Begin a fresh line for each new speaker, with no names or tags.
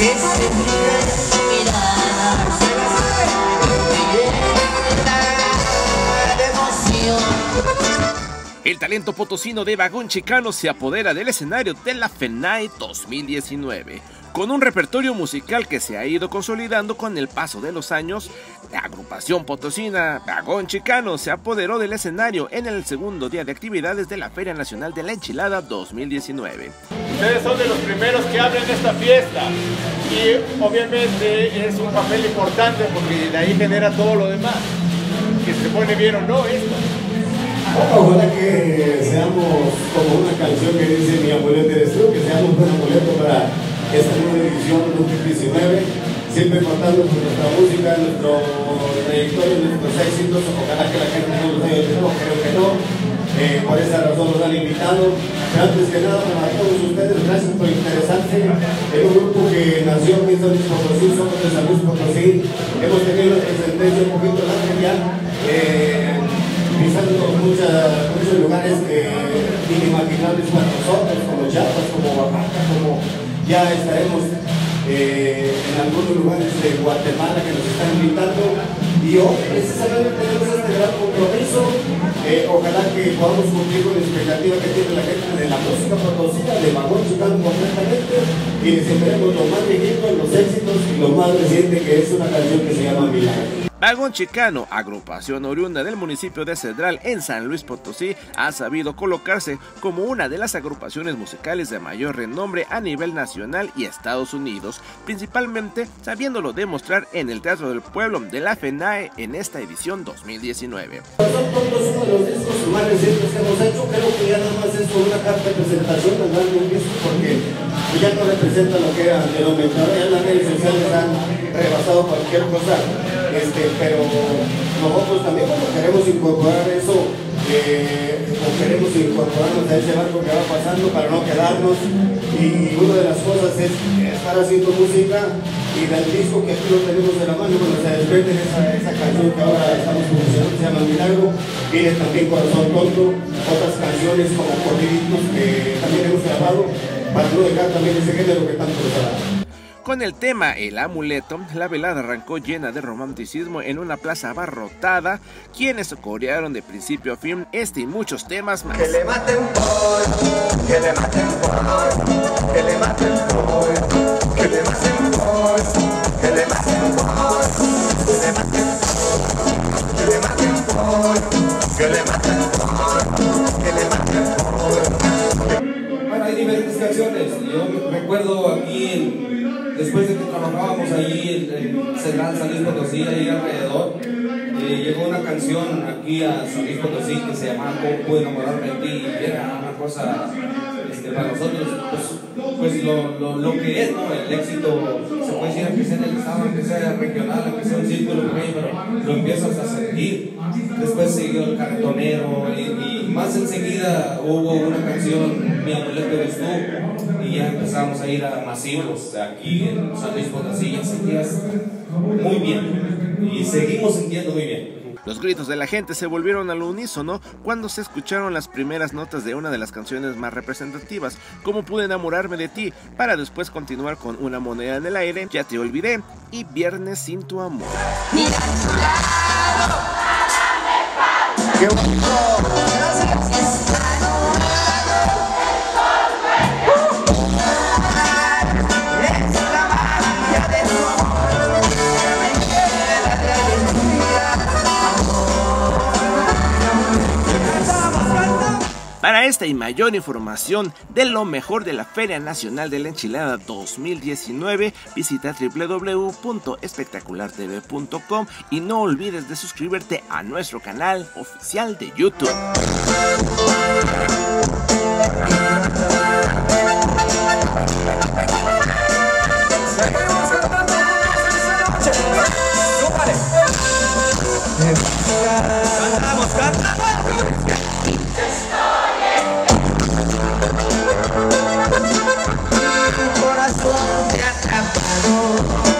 que se brilla en su mirada, se la sabe, llena de emoción.
El talento potosino de Vagón Chicano se apodera del escenario de la FENAE 2019. Con un repertorio musical que se ha ido consolidando con el paso de los años, la agrupación potosina Vagón Chicano se apoderó del escenario en el segundo día de actividades de la Feria Nacional de la Enchilada 2019.
Ustedes son de los primeros que abren esta fiesta y obviamente es un papel importante porque de ahí genera todo lo demás, que se pone bien o no esto.
Ojalá que seamos como una canción que dice mi amuleto eres tú, que seamos un buen amuleto para esta nueva edición 2019, siempre contando con nuestra música, nuestro trayectoria, nuestros éxitos. Ojalá que la gente no los haya olvidado, creo que no. Por esa razón nos han invitado. Pero antes que nada, para todos ustedes, gracias por interesarse en un grupo que nació en San Luis Potosí, somos de San Luis Potosí. Hemos tenido nuestra sentencia un poquito larga ya, pisando muchos lugares que inimaginables para nosotros, como Chiapas, como Oaxaca, como ya estaremos en algunos lugares de Guatemala que nos están invitando. Y hoy precisamente tenemos este gran compromiso. Ojalá que podamos cumplir con la expectativa que tiene la gente de la música potosina, de Vagón Chicano completamente, y les esperemos lo más viejito, los éxitos y lo más reciente, que es una canción que se llama Milagro.
Vagón Chicano, agrupación oriunda del municipio de Cedral en San Luis Potosí, ha sabido colocarse como una de las agrupaciones musicales de mayor renombre a nivel nacional y Estados Unidos, principalmente sabiéndolo demostrar en el Teatro del Pueblo de la FENAE en esta edición 2019.
Son todos uno de los discos más recientes que hemos hecho. Creo que ya nada más es con una carta de presentación mandarle un disco, porque ya no representa lo que era anteriormente. Ahora ya las redes sociales han rebasado cualquier cosa, pero nosotros también queremos incorporar eso, o queremos incorporarnos a ese barco que va pasando para no quedarnos. Y una de las cosas es estar haciendo música, y del disco que aquí lo tenemos de la mano, cuando se desprende esa canción que ahora estamos promocionando, se llama Milagro. Viene también Corazón Tonto, otras canciones como corriditos que también hemos grabado, para no dejar también ese género que tanto nos ha.
Con el tema El Amuleto, la velada arrancó llena de romanticismo en una plaza abarrotada, quienes corearon de principio a fin este y muchos temas más.
Que le maten por, que le maten por, que le maten por, que le maten por, que le maten por, que le maten por, que le maten por, que le maten por, que le maten por.
Bueno, hay diferentes canciones. Yo recuerdo aquí después de que trabajábamos allí en Cedral, San Luis Potosí, ahí alrededor, llegó una canción aquí a San Luis Potosí que se llamaba ¿Cómo puedo enamorarme de ti? Y era una cosa para nosotros, pues lo que es, ¿no? El éxito, se puede decir, aunque sea en el estado, aunque sea regional, aunque sea un círculo pequeño, pero lo empiezas a sentir. Después siguió El Cartonero y más enseguida hubo una canción, Mi Amuleto eres tú, y ya empezamos a ir a masivos aquí en San Luis Potosí. Ya sentías muy bien y seguimos sintiendo muy bien.
Los gritos de la gente se volvieron al unísono cuando se escucharon las primeras notas de una de las canciones más representativas, Cómo pude enamorarme de ti, para después continuar con Una moneda en el aire, Ya te olvidé y Viernes sin tu amor.
Mira a tu lado, qué bonito.
Para esta y mayor información de lo mejor de la Feria Nacional de la Enchilada 2019, visita www.espectaculartv.com y no olvides de suscribirte a nuestro canal oficial de YouTube.
Cantamos, cantamos. Corazón te atrapado.